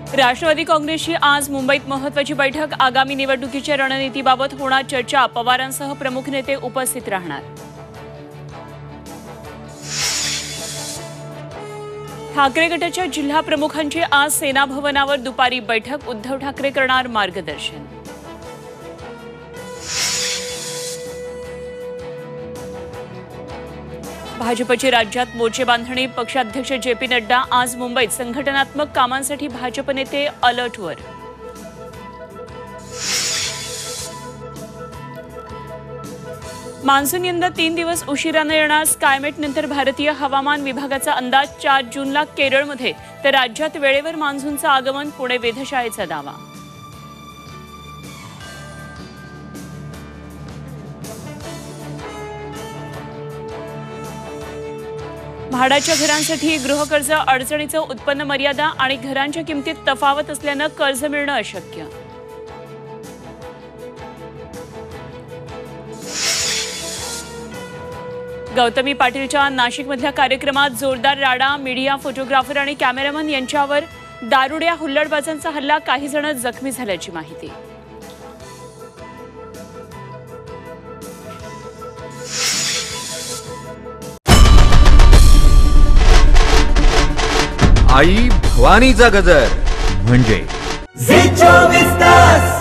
राष्ट्रवादी काँग्रेसची आज मुंबईत महत्त्वाची बैठक। आगामी निवडणुकीच्या रणनीतीबाबत होणार चर्चा। पवारांसह प्रमुख नेते उपस्थित राहणार। ठाकरे गटाच्या जिल्हा प्रमुखांची आज सेना भवनावर दुपारी बैठक। उद्धव ठाकरे करणार मार्गदर्शन। भाजपची राज्यात मोर्चे बांधणी। पक्षाध्यक्ष जे.पी. नड्डा आज मुंबईत। संघटनात्मक कामांसाठी भाजप नेते अलर्टवर। मान्सून यंदा 3 दिवस उशिराने येणार। स्कायमेट नंतर भारतीय हवामान विभागाचा अंदाज। 4 जूनला केरळमध्ये तर राज्यात वेळेवर मान्सूनचं आगमन। पुणे वेधशाळेचा दावा। म्हाडाच्या घरांसाठी गृहकर्ज अडचणीचं। उत्पन्न मर्यादा आणि घरांच्या किमतीत तफावत असल्यानं कर्ज मिळणं अशक्य। गौतमी पाटीलच्या नाशिकमधल्या कार्यक्रमात जोरदार राडा। मीडिया, फोटोग्राफर आणि कॅमेरामन यांच्यावर दारुड्या हुल्लडबाजांचा हल्ला। काही जण जखमी झाल्याची माहिती। आई भवानीचा गजर म्हणजे झी 24 तास।